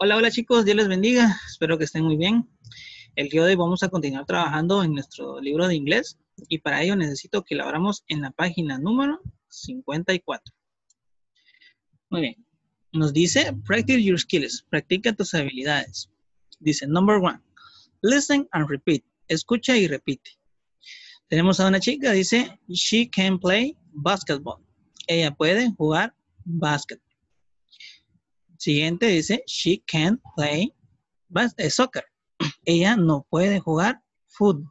Hola, hola chicos, Dios les bendiga. Espero que estén muy bien. El día de hoy vamos a continuar trabajando en nuestro libro de inglés y para ello necesito que lo abramos en la página número 54. Muy bien. Nos dice, practice your skills. Practica tus habilidades. Dice, number 1, listen and repeat. Escucha y repite. Tenemos a una chica, dice, she can play basketball. Ella puede jugar básquet. Siguiente dice, she can't play soccer. Ella no puede jugar fútbol.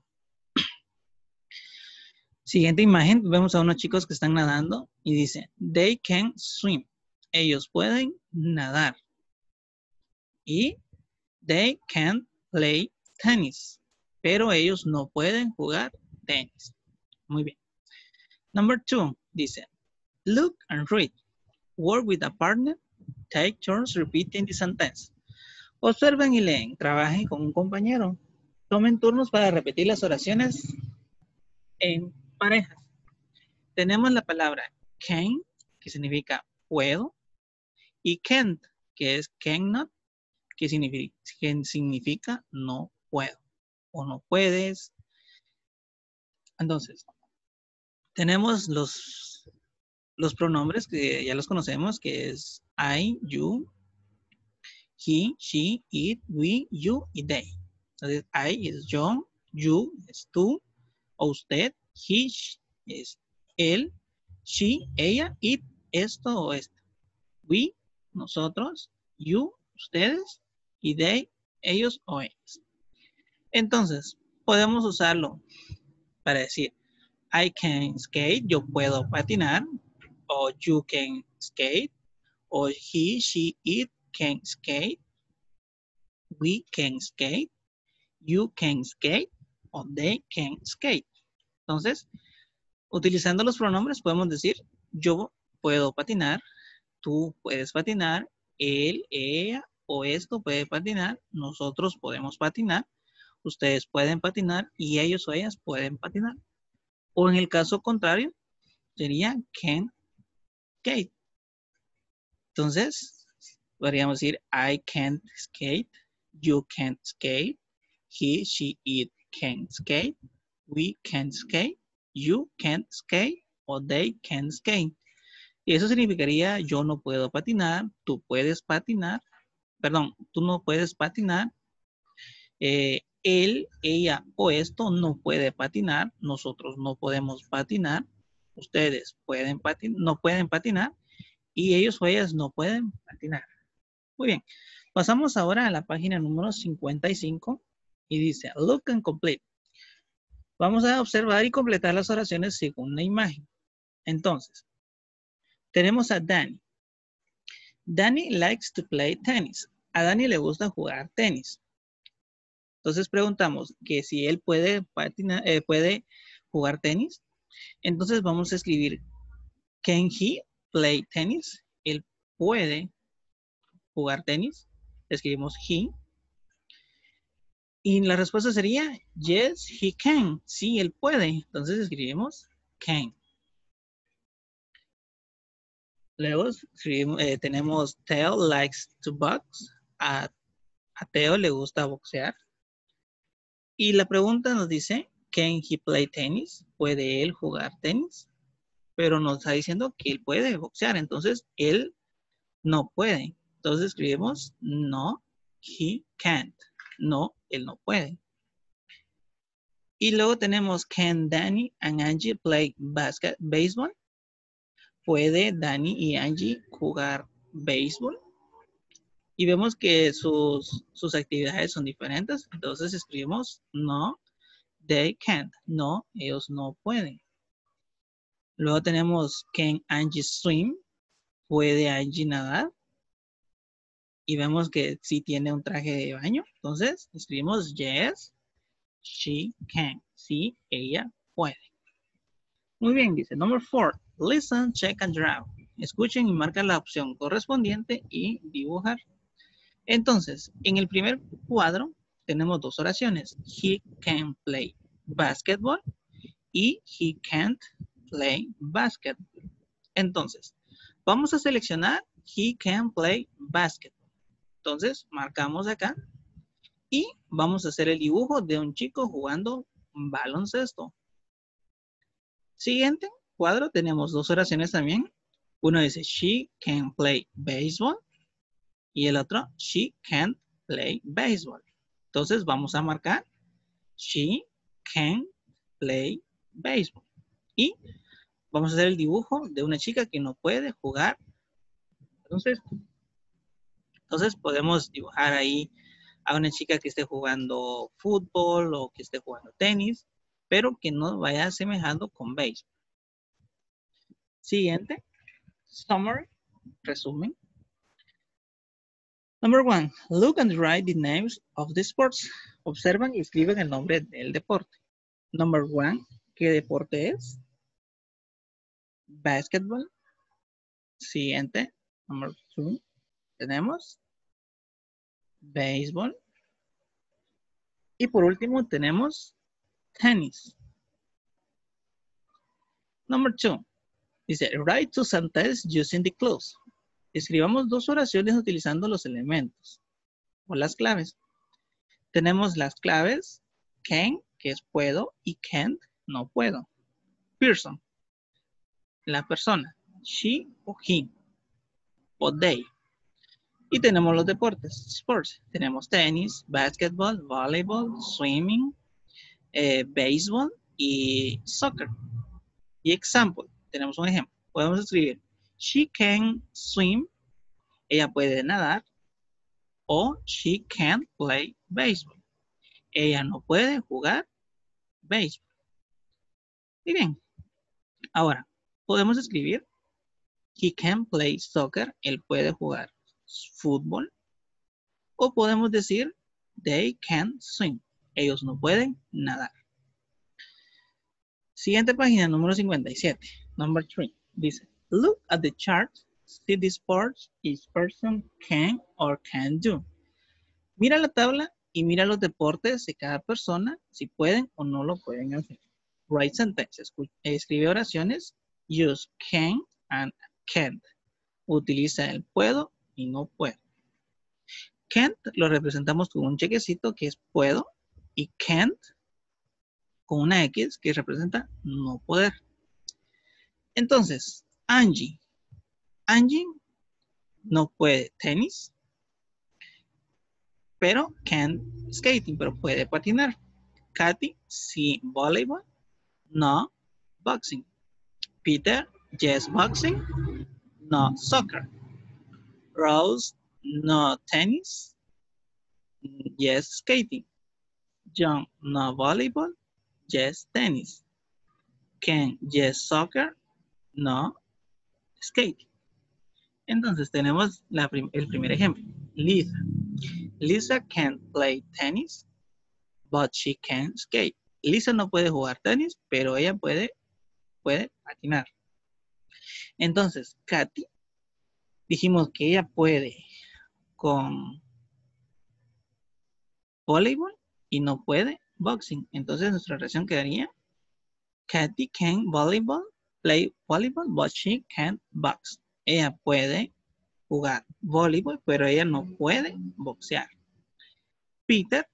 Siguiente imagen, vemos a unos chicos que están nadando y dice, they can swim. Ellos pueden nadar. Y they can play tennis. Pero ellos no pueden jugar tenis. Muy bien. Number 2 dice, look and read. Work with a partner. Take turns repeating the sentence. Observen y leen. Trabajen con un compañero. Tomen turnos para repetir las oraciones en parejas. Tenemos la palabra can, que significa puedo, y can't, que es cannot, que significa no puedo o no puedes. Entonces, tenemos los pronombres que ya los conocemos, que es I, you, he, she, it, we, you y they. Entonces, I es yo, you es tú o usted, he es él, she, ella, it, esto o esto. We, nosotros, you, ustedes, y they, ellos o ellas. Entonces, podemos usarlo para decir, I can skate, yo puedo patinar, o you can skate, o he, she, it can skate, we can skate, you can skate, o they can skate. Entonces, utilizando los pronombres podemos decir, yo puedo patinar, tú puedes patinar, él, ella o esto puede patinar, nosotros podemos patinar, ustedes pueden patinar y ellos o ellas pueden patinar. O en el caso contrario, sería can skate. Entonces, podríamos decir I can't skate, you can't skate, he, she, it can skate, we can skate, you can't skate, o they can skate. Y eso significaría yo no puedo patinar, tú puedes patinar, perdón, tú no puedes patinar, él, ella o esto no puede patinar, nosotros no podemos patinar, ustedes pueden no pueden patinar y ellos o ellas no pueden patinar. Muy bien, pasamos ahora a la página número 55 y dice look and complete. Vamos a observar y completar las oraciones según la imagen. Entonces, tenemos a Dani. Dani likes to play tennis. A Dani le gusta jugar tenis. Entonces preguntamos que si él puede patinar, puede jugar tenis. Entonces vamos a escribir can he play tennis? Él puede jugar tenis. Escribimos he. Y la respuesta sería yes, he can. Sí, él puede. Entonces escribimos can. Luego tenemos Theo likes to box. A Theo le gusta boxear. Y la pregunta nos dice, can he play tennis? ¿Puede él jugar tenis? Pero nos está diciendo que él puede boxear. Entonces, él no puede. Entonces escribimos, no, he can't. No, él no puede. Y luego tenemos, can Danny and Angie play baseball? ¿Puede Danny y Angie jugar béisbol? Y vemos que sus actividades son diferentes. Entonces escribimos, no, they can't. No, ellos no pueden. Luego tenemos, can Angie swim? ¿Puede Angie nadar? Y vemos que sí tiene un traje de baño. Entonces escribimos, yes, she can. Sí, ella puede. Muy bien, dice, number 4, listen, check and draw. Escuchen y marcan la opción correspondiente y dibujar. Entonces, en el primer cuadro tenemos dos oraciones. He can play basketball y he can't play basketball. Entonces, vamos a seleccionar he can play basketball. Entonces, marcamos acá y vamos a hacer el dibujo de un chico jugando baloncesto. Siguiente cuadro, tenemos dos oraciones también. Uno dice, she can play baseball. Y el otro, she can't play baseball. Entonces, vamos a marcar, she can play baseball. Y vamos a hacer el dibujo de una chica que no puede jugar. Entonces podemos dibujar ahí a una chica que esté jugando fútbol o que esté jugando tenis, pero que no vaya asemejando con béisbol. Siguiente, summary, resumen. Number 1, look and write the names of the sports. Observan y escriben el nombre del deporte. Number 1, ¿qué deporte es? Basketball. Siguiente, number 2, tenemos béisbol. Y por último tenemos tenis. Number 2, dice, write two sentences using the clues. Escribamos dos oraciones utilizando los elementos o las claves. Tenemos las claves can, que es puedo, y can't, no puedo. Person, la persona. She o he, o they. Y tenemos los deportes, sports. Tenemos tenis, basketball, volleyball, swimming, béisbol y soccer. Y example, tenemos un ejemplo. Podemos escribir, she can swim, ella puede nadar, o she can't play baseball. Ella no puede jugar béisbol. Muy bien. Ahora, podemos escribir, he can play soccer, él puede jugar fútbol. O podemos decir, they can swim, ellos no pueden nadar. Siguiente página, número 57. Number 3. Dice, look at the chart, see the sports each person can or can't do. Mira la tabla y mira los deportes de cada persona, si pueden o no lo pueden hacer. Write sentences. Escribe oraciones. Use can and can't. Utiliza el puedo y no puedo. Can't lo representamos con un chequecito que es puedo y can't con una X que representa no poder. Entonces, Angie. Angie no puede tenis, pero can skating, pero puede patinar. Katy, sí, voleibol, no, boxing. Peter, yes, boxing, no, soccer. Rose, no, tennis, yes, skating. John, no, volleyball, yes, tennis. Ken, yes, soccer, no, skating. Entonces tenemos el primer ejemplo. Lisa. Lisa can't play tennis, but she can skate. Lisa no puede jugar tenis, pero ella puede patinar. Entonces, Katy, dijimos que ella puede con voleibol y no puede boxing. Entonces nuestra oración quedaría, Katy can play volleyball, but she can't box. Ella puede jugar voleibol, pero ella no puede boxear. Peter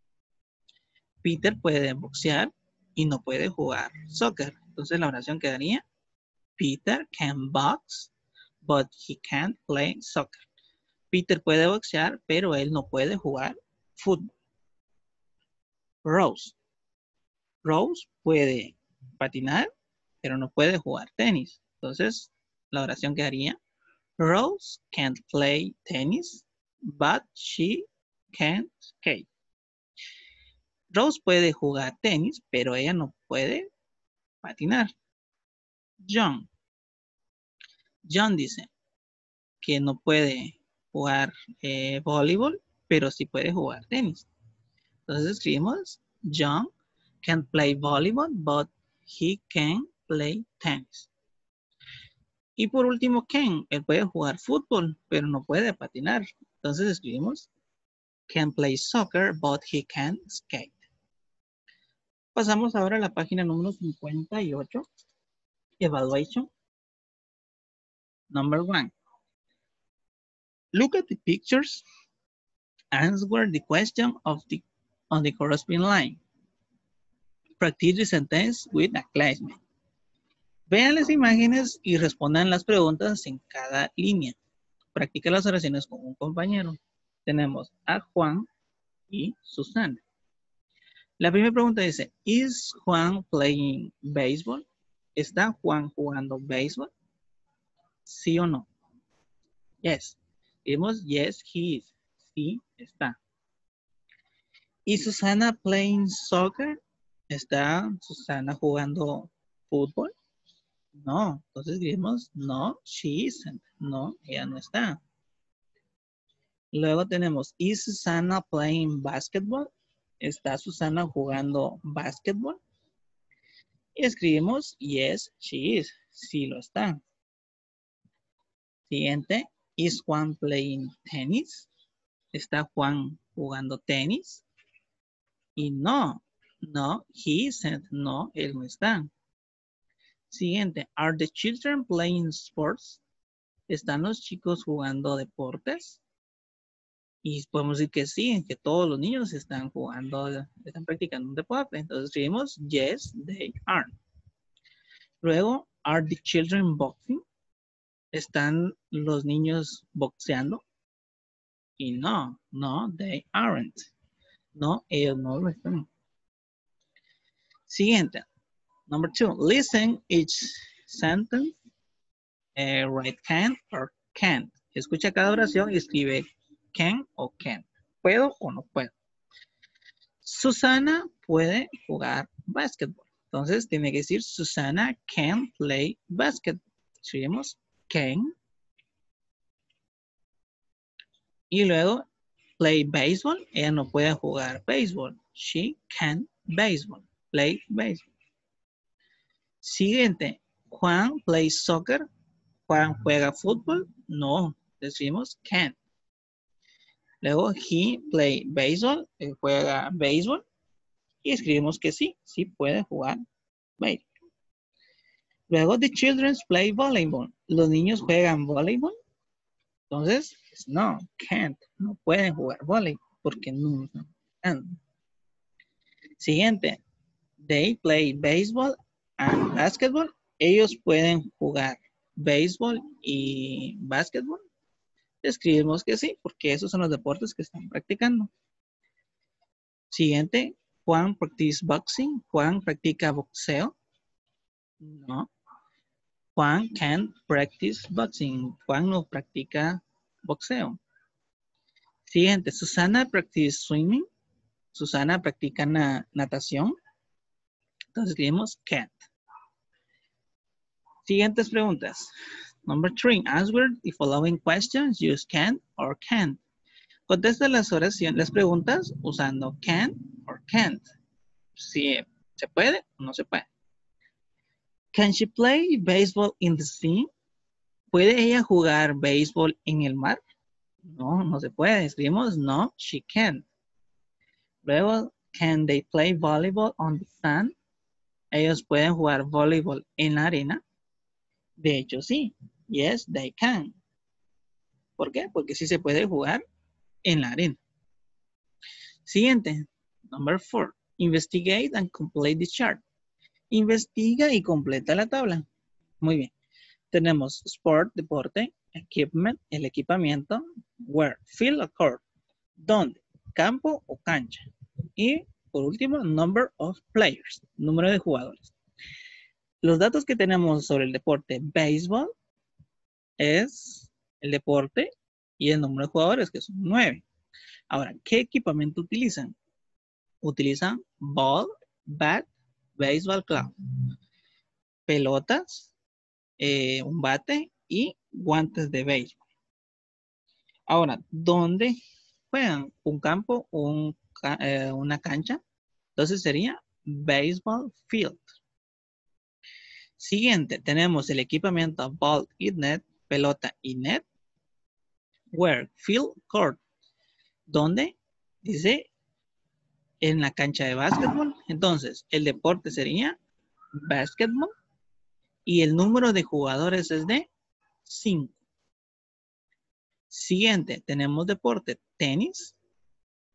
puede boxear y no puede jugar soccer. Entonces la oración quedaría, Peter can box, but he can't play soccer. Peter puede boxear, pero él no puede jugar fútbol. Rose. Rose puede patinar, pero no puede jugar tenis. Entonces la oración quedaría, Rose can't play tennis, but she can skate. Rose puede jugar tenis, pero ella no puede patinar. John. John dice que no puede jugar voleibol, pero sí puede jugar tenis. Entonces escribimos, John can play volleyball, but he can play tennis. Y por último, Ken, él puede jugar fútbol, pero no puede patinar. Entonces escribimos, can play soccer, but he can skate. Pasamos ahora a la página número 58. Evaluation. Number 1. Look at the pictures Answer the question on the corresponding line. Practice the sentence with a classmate. Vean las imágenes y respondan las preguntas en cada línea. Practica las oraciones con un compañero. Tenemos a Juan y Susana. La primera pregunta dice, ¿Is Juan playing baseball? ¿Está Juan jugando béisbol? ¿Sí o no? Yes. Digamos, yes, he is. Sí, está. ¿Is Susana playing soccer? ¿Está Susana jugando fútbol? No. Entonces diremos, no, she isn't. No, ella no está. Luego tenemos, ¿Is Susana playing basketball? ¿Está Susana jugando básquetbol? Y escribimos, yes, she is. Sí lo está. Siguiente, ¿Is Juan playing tennis? ¿Está Juan jugando tenis? Y no, he isn't. No, él no está. Siguiente, ¿Are the children playing sports? ¿Están los chicos jugando deportes? Y podemos decir que sí, que todos los niños están practicando un deporte. Entonces escribimos, yes, they are. Luego, ¿Are the children boxing? ¿Están los niños boxeando? Y no, they aren't. No, ellos no lo están. Siguiente. Number 2, listen each sentence. Write can or can't. Escucha cada oración y escribe can o can't. ¿Puedo o no puedo? Susana puede jugar básquetbol. Entonces tiene que decir Susana can play basketball. Escribimos can. Y luego play baseball. Ella no puede jugar béisbol. She can play baseball. Siguiente. Juan plays soccer. Juan juega fútbol. No, decimos can. Luego he play baseball. Él juega béisbol. Y escribimos que sí puede jugar béisbol. Luego the children play volleyball. Los niños juegan voleibol. Entonces, no, can't. No pueden jugar voleibol porque no can. Siguiente. They play baseball and basketball. Ellos pueden jugar béisbol y básquetbol. Escribimos que sí, porque esos son los deportes que están practicando. Siguiente. Juan practice boxing. Juan practica boxeo. No. Juan can't practice boxing. Juan no practica boxeo. Siguiente. Susana practice swimming. Susana practica natación. Entonces escribimos can't. Siguientes preguntas. Number 3. Answer the following questions. Use can or can't. Contesta las preguntas usando can or can't. Si se puede o no se puede. Can she play baseball in the sea? ¿Puede ella jugar béisbol en el mar? No, no se puede. Escribimos no, she can't. Luego, can they play volleyball on the sand? ¿Ellos pueden jugar voleibol en la arena? De hecho, sí. Yes, they can. ¿Por qué? Porque sí se puede jugar en la arena. Siguiente. Number 4. Investigate and complete the chart. Investiga y completa la tabla. Muy bien. Tenemos sport, deporte, equipment, el equipamiento, where, field or court, dónde, campo o cancha. Y por último, number of players, número de jugadores. Los datos que tenemos sobre el deporte béisbol es el deporte y el número de jugadores, que son 9. Ahora, ¿qué equipamiento utilizan? Utilizan ball, bat, baseball club, pelotas, un bate y guantes de béisbol. Ahora, ¿dónde juegan? ¿Un campo o una cancha? Entonces sería baseball field. Siguiente, tenemos el equipamiento ball y net, pelota y net. Where? Field court. ¿Dónde? Dice en la cancha de básquetbol. Entonces, el deporte sería básquetbol y el número de jugadores es de 5. Siguiente, tenemos deporte tenis.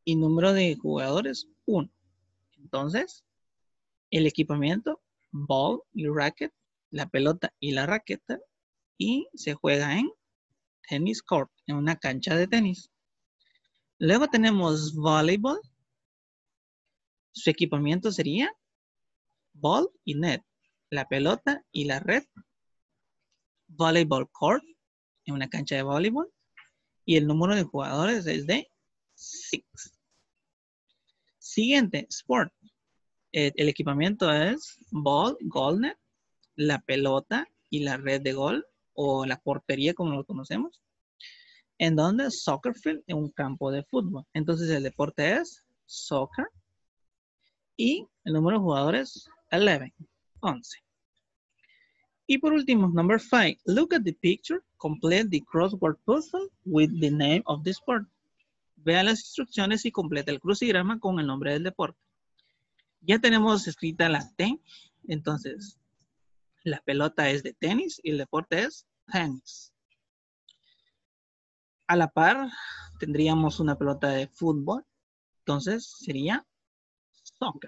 y número de jugadores 1. Entonces, el equipamiento, ball y racket, la pelota y la raqueta, y se juega en tennis court, en una cancha de tenis. Luego tenemos voleibol. Su equipamiento sería ball y net, la pelota y la red, volleyball court, en una cancha de voleibol, y el número de jugadores es de 6. Siguiente, sport. El equipamiento es ball, goal net, la pelota y la red de gol, o la portería como lo conocemos, en donde soccer field, en un campo de fútbol. Entonces el deporte es soccer, y el número de jugadores, 11. Y por último, number 5. Look at the picture. Complete the crossword puzzle with the name of the sport. Vea las instrucciones y completa el crucigrama con el nombre del deporte. Ya tenemos escrita la T. Entonces, la pelota es de tenis y el deporte es tenis. A la par, tendríamos una pelota de fútbol. Entonces, sería soccer.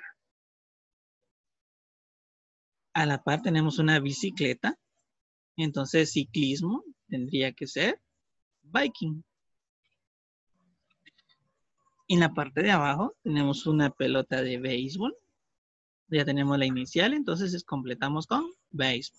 A la par tenemos una bicicleta. Entonces, ciclismo tendría que ser biking. En la parte de abajo tenemos una pelota de béisbol. Ya tenemos la inicial, entonces completamos con béisbol.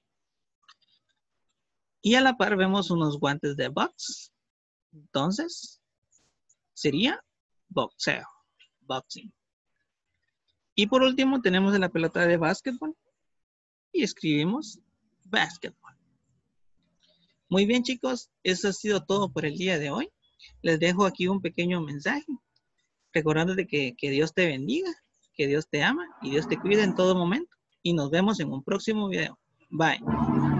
Y a la par vemos unos guantes de box. Entonces, sería boxeo, boxing. Y por último tenemos la pelota de básquetbol y escribimos basketball. Muy bien, chicos, eso ha sido todo por el día de hoy. Les dejo aquí un pequeño mensaje, recordándote que Dios te bendiga, que Dios te ama y Dios te cuida en todo momento. Y nos vemos en un próximo video. Bye.